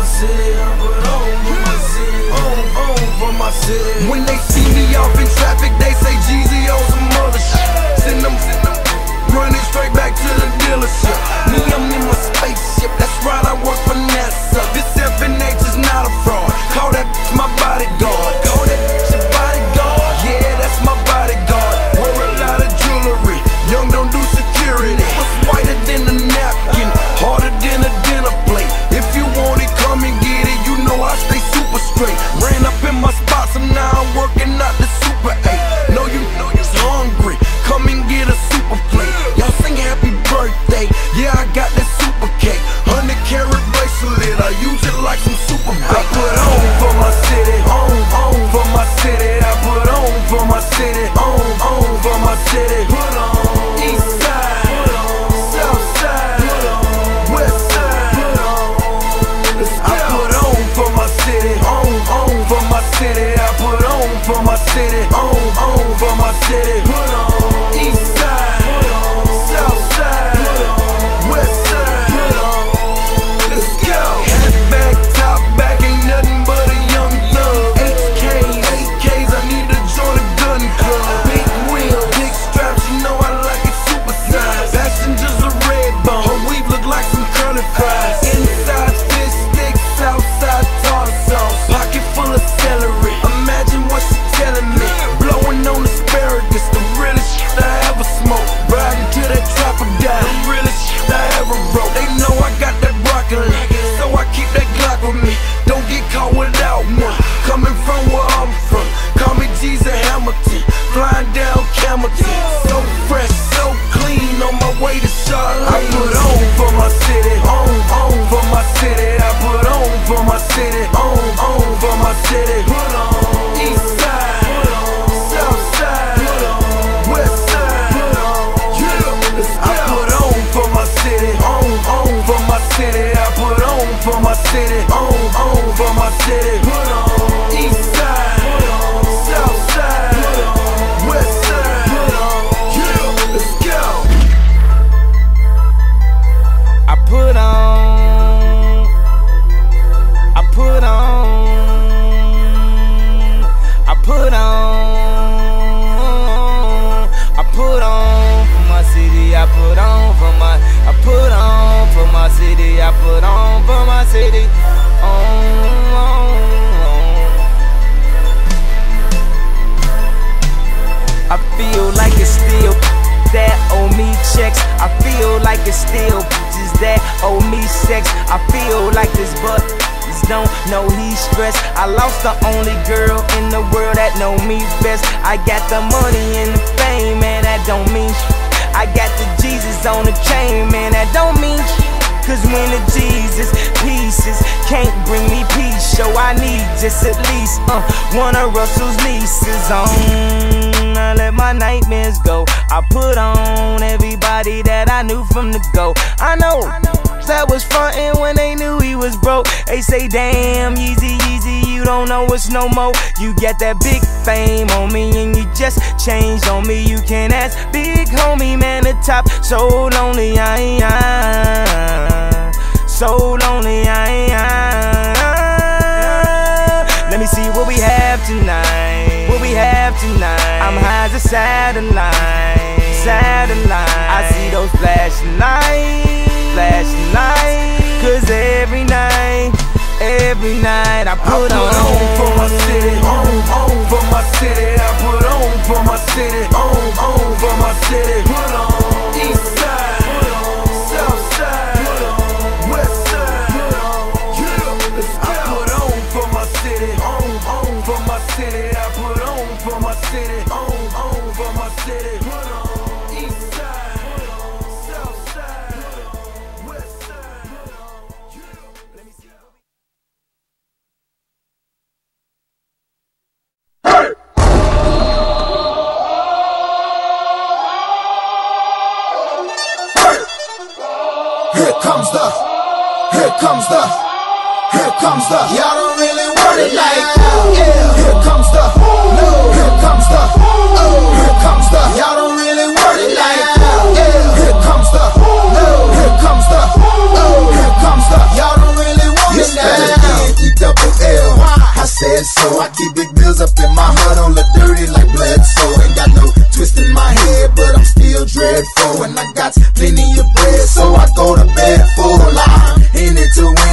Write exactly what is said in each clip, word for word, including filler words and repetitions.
my city, I put on for my city, on, on for my city. When they see me off in traffic, they say Jeezy on some other shit. Send them, send them, running straight back to the dealership. Me, I'm in my spaceship, that's right, I work for NASA. This F N H is not a fraud, call that my bodyguard. Call that your bodyguard, yeah, that's my bodyguard. Wear a lot of jewelry, young don't do security. What's whiter than a napkin, harder than a dinner plate. If you want it, come and get it, you know I stay super straight. Ran up in my spots and now I'm working out the Super eight. Know you know you're hungry, come and get a super plate. Y'all sing happy birthday, yeah I got that super cake. Hundred carat bracelet, I use it like some super bait. I put on for my city, on, on for my city. I put on for my city, on, on for my city. Put on east side, put on south side, put on west side, put on. Let's go. I put on for my city, on, on for my city. I put on for my city, on, on for my city. Put on east side, put on south side, put on west side, put on. Let's go. Hat back, top back, ain't nothing but a young thug. H K, eight Ks, I need to join a gun club. Big wheel, big straps, you know I like it super size. Passengers are red bone, her weave look like some curly fries. Inside fish sticks, outside tartar sauce. Pocket full of celery, imagine what she telling me. Blowing on asparagus, the realest shit I ever smoked. Riding to that trapper guy, the realest shit I ever wrote. They know I got that broccoli, so I keep that Glock with me. Don't get caught without one. Coming from where I'm from, call me Jesus Hamilton. Flying down Camelton, so fresh, so clean, on my way to Charlotte. I put on for my city, on, on for my city. I put on for my city, on, on for my city. Put on east side, put on south side, put on west side, put on. Yeah, let's go. I put on for my city, on, on for my city. I put on for my city, on, on for my city. Put on east side, put on south side, put on west side, put on. Yeah, let's go. I put on, I put on, I put on, I put on for my city. I put on for my, I put on for my city. I put on for my city. On, on, on. I feel like it's still that owe me checks. I feel like it's still bitches that owe me sex. I feel like this but don't know he's stressed. I lost the only girl in the world that know me best. I got the money and the fame, man, that don't mean shit. I got the Jesus on the chain, man, that don't mean shit. Cause when the Jesus pieces can't bring me peace, so I need just at least uh, one of Russell's nieces on. I let my nightmares go. I put on everybody that I knew from the go. I know that was frontin' when they knew he was broke. They say, damn, Yeezy, Yeezy, you don't know us no more. You got that big fame on me and you just changed on me. You can ask big homie, man, the top. So lonely, I ain't, I, so lonely, I ain't, I, let me see what we have tonight. What we have tonight. I'm high as a satellite, satellite. I see those flashing lights, flashing lights. Cause every night, every night I put, I put on, on for my city, on, on for my city. I put on for my city, on, on for my city. Put on east side, put on south side, put on west side, put on. Yeah, let's go. I put on for my city, on, on for my city. I put on for my city, on, on for my city. Put on east side, put on south side, put on west side, put on. Yeah, let me see. Here comes the, here comes the, here comes the, y'all don't really want it like that. Yeah. Here comes the, no. Here comes the, oh. Here comes the, y'all don't really want it like that. Yeah. Here comes the, no. Here comes the, oh. Here comes the, y'all don't really want it like that.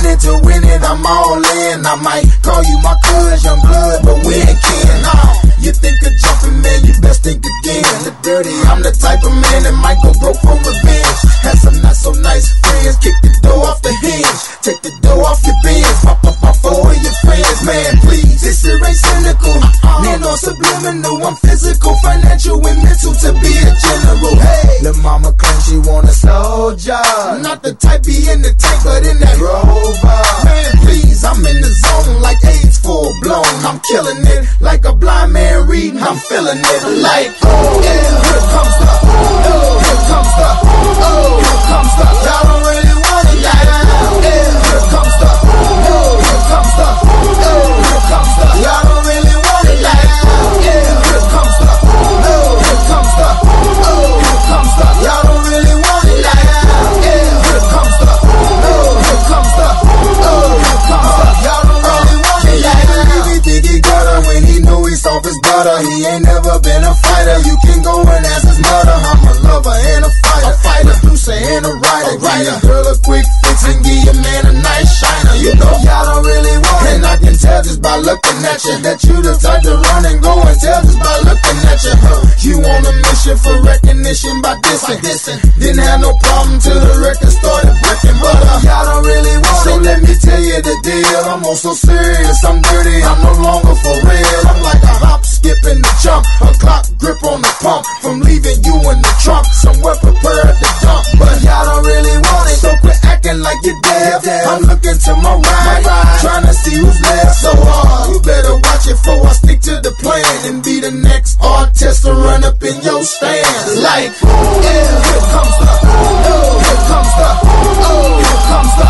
to win it, I'm all in. I might call you my cuz, young blood, but we ain't kin. Nah, you think of jumping, man, you best think again. The dirty, I'm the type of man that might go broke for revenge. Had some not so nice friends, kick the door off the hinge, take the door off your bins, pop up my four of your friends. Man, please, this shit ain't cynical. Man, on subliminal, I'm physical, financial, and mental to be a general. Hey, lil' mama claims she want a soldier, not the type be in the tank, but in that Rover. Man, please, I'm in the zone like AIDS full blown. I'm killing it like a blind man reading. I'm feeling it like, oh yeah, here comes the, oh, here comes the, oh, here comes the. Y'all don't really want it, yeah, yeah. Here comes the, oh, here comes the, oh, here comes the. Y'all don't really want it, yeah, yeah. Here comes the, oh, here comes the, oh, here comes the. Y'all don't really want it, yeah, yeah. Here comes the, oh, here comes the, oh, here comes the. Y'all don't really want it, yeah. He think he got her when he knew he soft as butter. He ain't never been a fighter. You can go and ask his mother. I'm a lover and a fighter, a fighter, producer and a writer. Give your girl a quick fix and give your man a nice shiner. You know y'all don't really want it, and I can tell just by looking at you that you the type to run and go and tell just by looking at you. Huh? You on a mission for recognition by dissing. Didn't have no problem till the record started breaking, but uh, y'all don't really want it. So let me tell you the deal. I'm also serious. I'm dirty. I'm no longer for real. I'm like a hop, skip, and a jump, a clock grip on the pump from leaving you in the trunk. Somewhere prepared to dump, but y'all don't really want it. So quit acting like you're dead. I'm looking to my right, trying to see who's left. So uh, you better watch it before I stick to the plan and be the next artist to run up in your stand. Like, yeah, here comes the, oh, here comes the, oh, here comes the.